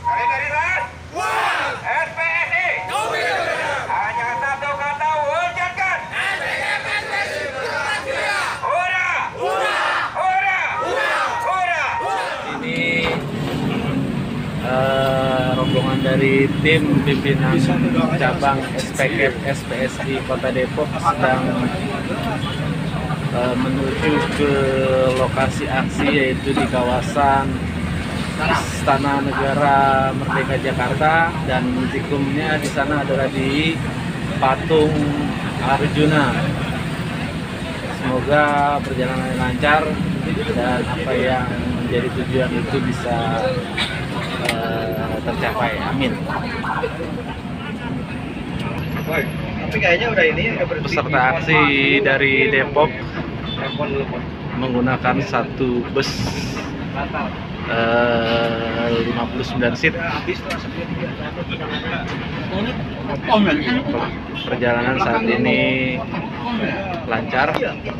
Solidaritas. SPSI. Hanya satu kata, wujudkan. Hura! Hura! Hura! Ini rombongan dari tim pimpinan cabang SPSI Kota Depok sedang menuju ke lokasi aksi, yaitu di kawasan Istana Negara Merdeka Jakarta, dan tikumnya di sana adalah di patung Arjuna. Semoga perjalanan lancar dan apa yang menjadi tujuan itu bisa tercapai. Amin. Tapi kayaknya udah ini Peserta aksi dari Depok menggunakan satu bus 59 seat. Perjalanan saat ini lancar.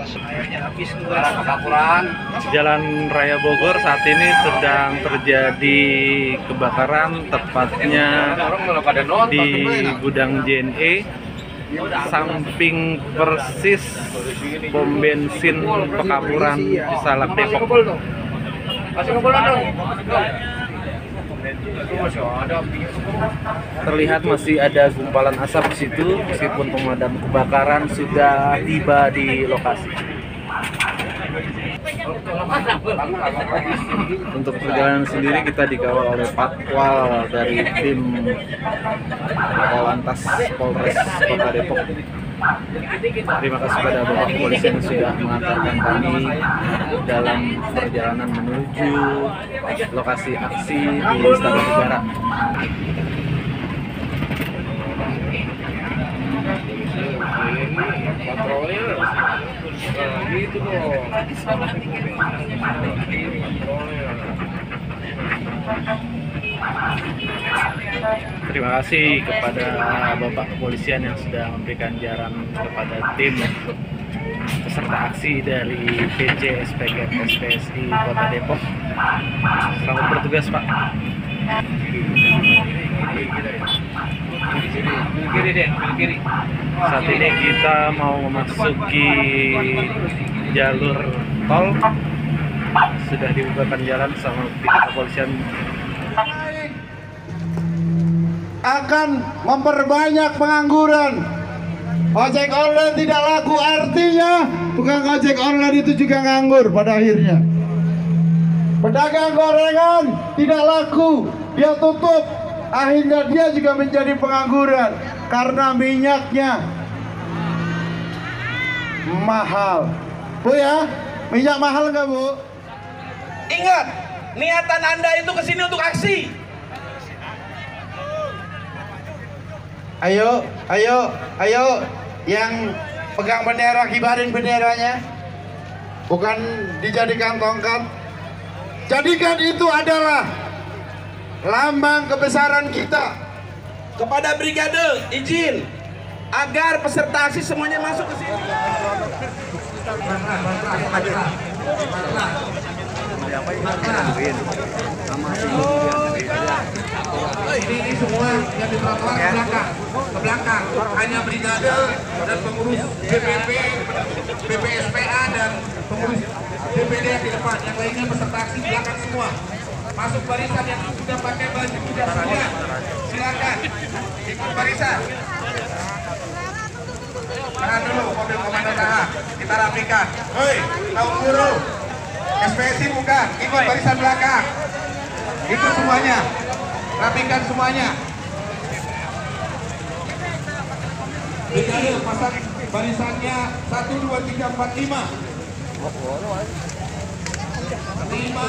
Jalan Raya Bogor saat ini sedang terjadi kebakaran, tepatnya di gudang JNE, samping persis pom bensin Pekapuran Cisalak Depok. Terlihat masih ada gumpalan asap di situ, meskipun pemadam kebakaran sudah tiba di lokasi. Untuk perjalanan sendiri kita dikawal oleh patwal dari tim Lantas Polres Kota Depok. Terima kasih pada Bapak Kepolisian yang sudah mengantarkan kami dalam perjalanan menuju lokasi aksi di Istana Negara. Terima kasih kepada Bapak Kepolisian yang sudah memberikan jalan kepada tim peserta aksi dari PJ SPSI Kota Depok. Selamat bertugas, Pak. Saat ini kita mau memasuki jalur tol. Sudah dibukakan jalan sama pihak kepolisian. Akan memperbanyak pengangguran. Ojek online tidak laku, artinya tukang ojek online itu juga nganggur pada akhirnya. Pedagang gorengan tidak laku, dia tutup, akhirnya dia juga menjadi pengangguran karena minyaknya mahal. Bu ya, minyak mahal nggak Bu? Ingat, niatan Anda itu kesini untuk aksi. Ayo, yang pegang bendera kibarin benderanya, bukan dijadikan tongkat. Jadikan itu adalah lambang kebesaran kita. Kepada brigade, izin agar peserta aksi semuanya masuk ke sini. Ini semua yang di ke belakang, hanya brigade dan pengurus BPP, BPSPA dan pengurus DPD yang di depan, yang lainnya peserta aksi belakang semua. Masuk barisan yang sudah pakai baju kuda semua, silakan ikut barisan. Tahan dulu mobil komando tahan, kita rapikan. Hei, kaum guru, SPSI bukan, ikut barisan belakang. Ikut semuanya, rapikan semuanya. Brigade pasang barisannya 1, 2, 3, 4, 5. 5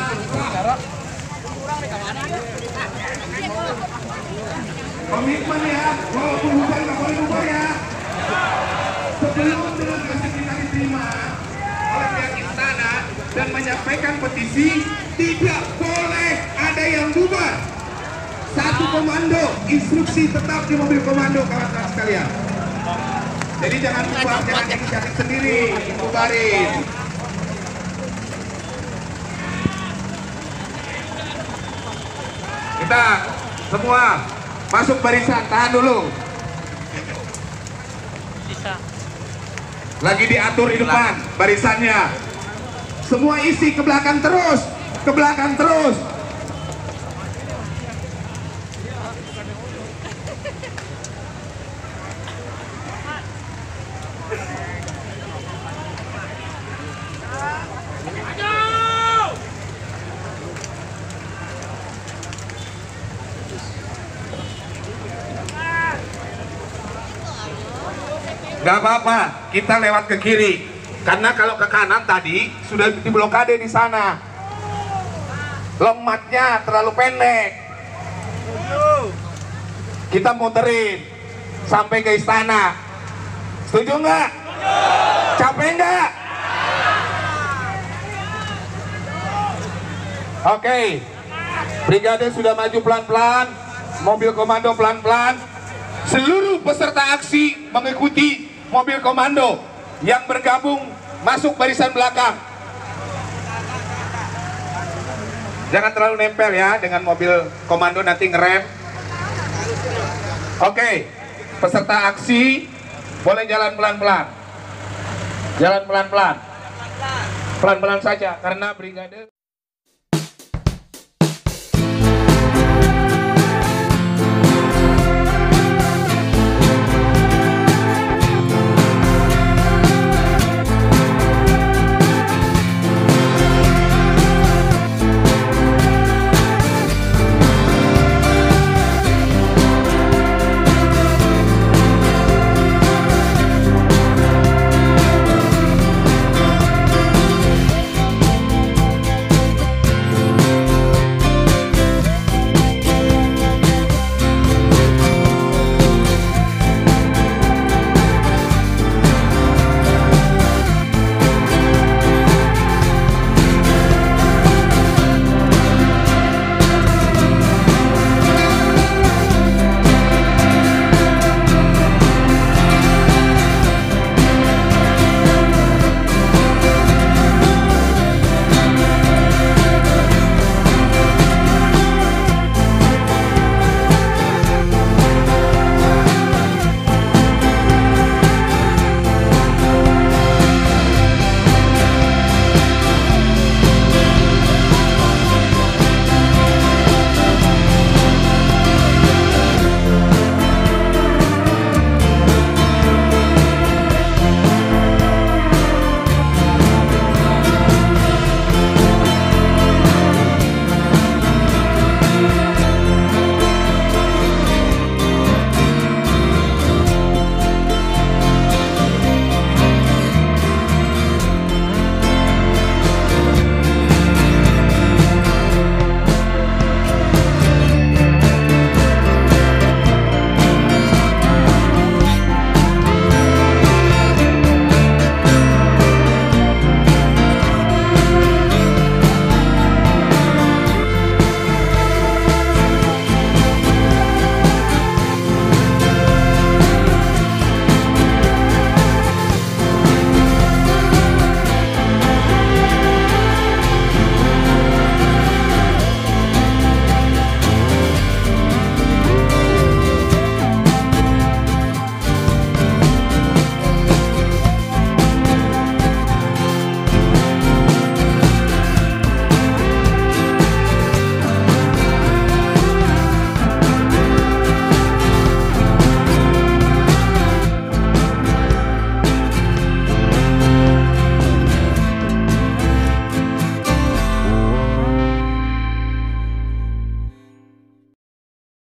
komitmen ya, walaupun bukan nggak boleh bubar ya. Sebelum delegasi kita diterima oleh pihak istana dan menyampaikan petisi, tidak boleh ada yang bubar. Satu komando, instruksi tetap di mobil komando, kawan-kawan sekalian. Jadi jangan bubar, jangan inisiatif sendiri, bubarin. Kita Semua masuk barisan, tahan dulu. Lagi diatur di depan barisannya. Semua isi ke belakang terus, ke belakang terus. Gak apa-apa, kita lewat ke kiri. Karena kalau ke kanan tadi sudah diblokade di sana. Lematnya terlalu pendek. Kita muterin sampai ke istana. Setuju nggak? Capek nggak? Oke, brigade sudah maju pelan-pelan, mobil komando pelan-pelan. Seluruh peserta aksi mengikuti mobil komando yang bergabung masuk barisan belakang. Jangan terlalu nempel ya dengan mobil komando, nanti ngerem. Oke, peserta aksi boleh jalan pelan-pelan. Jalan pelan-pelan. Pelan-pelan saja karena brigade